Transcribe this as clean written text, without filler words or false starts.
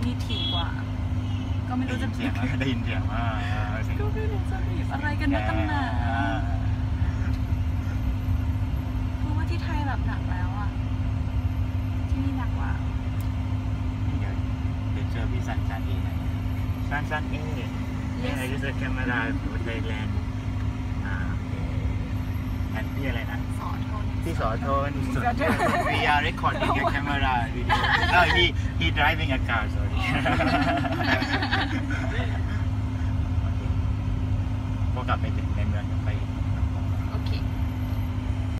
นี่ถี่กว่าก็ไม่รู้จะบีบได้ยินเสียงว่าก็ไม่รู้จะบีบอะไรกันนะตั้งนานเพราะว่าที่ไทยแบบหนักแล้วอ่ะที่นี่หนักกว่าเดี๋ยวเจอพี่สันเอไหนสันเอI use a camera for Thailand แอนพี่อะไรนะพี่สอทน We are recording a camera video no he driving a car sorry พอกลับไปถึง